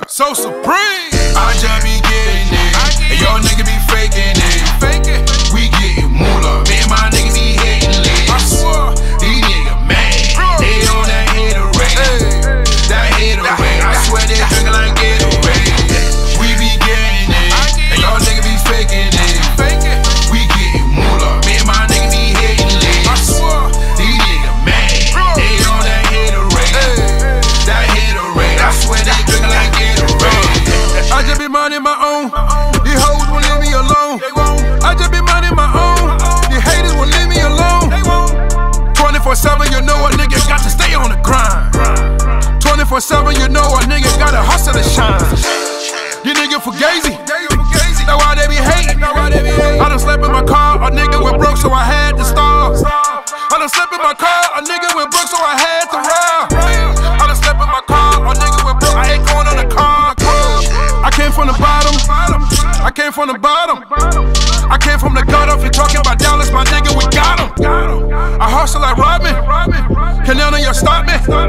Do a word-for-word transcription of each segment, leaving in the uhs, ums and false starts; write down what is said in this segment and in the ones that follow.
So supreme. I just be getting it, and y'all niggas be faking it. We getting moolah, me and my niggas be hating it. I swear, these niggas mad. They on that haterade, that haterade. I swear they drinking like Gatorade. We be getting it, and y'all niggas be faking it. We getting moolah, me and my niggas be hating it. I swear, these niggas mad. They on that haterade, that haterade. I swear they drinking like Gatorade. I just be minding my own. These hoes won't leave me alone. I just be minding my own. These haters won't leave me alone. twenty-four seven, you know a nigga got to stay on the grind. twenty-four seven, you know a nigga gotta hustle to shine. You nigga fugazi, that's why they be hating. I done slept in my car, a nigga went broke, so I had to starve. I done slept in my car, a nigga went broke, so I had to rob. I done slept in my car, a nigga went broke, I ain't going on the car. I came from the bottom, I came from the bottom. I came from the gutter, if you're talking about Dallas, my nigga, we got him. I hustle like Rodman, can none of y'all stop me?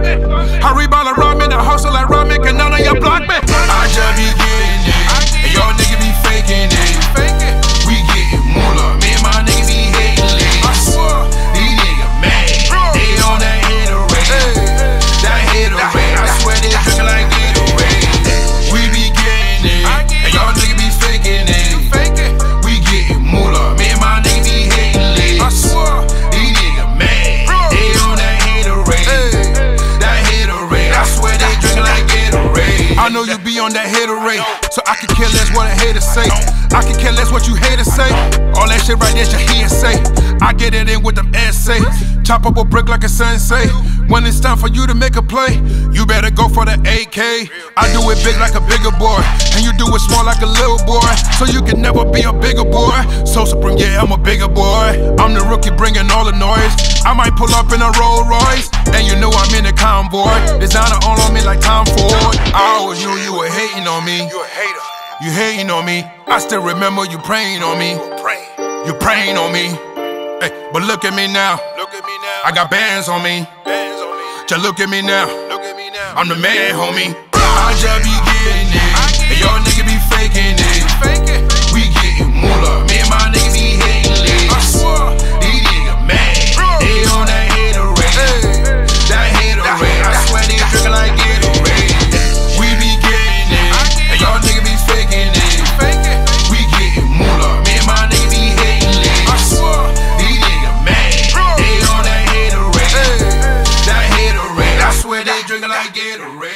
I rebound like Rodman, I hustle like Rodman, can none of y'all block me? I just be getting it, and y'all niggas be faking it. We getting moolah, me and my niggas be hating it. I swear, these niggas mad. They on that haterade, that haterade. I swear they drinking like Gatorade. We be getting it, and y'all niggas be faking it. We getting moolah, me and my niggas be hating it. I swear, these niggas mad. They on that haterade, that haterade. I swear they drinking like Gatorade. I know you be on that haterade, so I can care less what a hater say. I can care less what you haters say. All that shit right there, your hearsay. I get it in with them essays. Chop up a brick like a sensei. When it's time for you to make a play, you better go for the A K. I do it big like a bigger boy, and you do it small like a little boy. So you can never be a bigger boy. So supreme, yeah, I'm a bigger boy. I'm the rookie bringing all the noise. I might pull up in a Rolls Royce, and you know I'm in the convoy. Designer all on me like Tom Ford. I always knew you were hating on me. You a hater. You hating on me. I still remember you praying on me. You praying on me. Hey, but look at me now. Look at me now. I got bands on me. Bands on me. Just look at me now. Look at me now. I'm the man, homie. I just be getting it, and y'all niggas be faking it. We getting moolah, me and my niggas be hating it. I swear, these niggas mad. They on that haterade, that haterade. I swear they drinking like Gatorade. We be getting it, and y'all niggas be faking it. We getting moolah, me and my niggas be hating it. I swear, these niggas mad. They on that haterade, that haterade. I swear they drinking like Gatorade.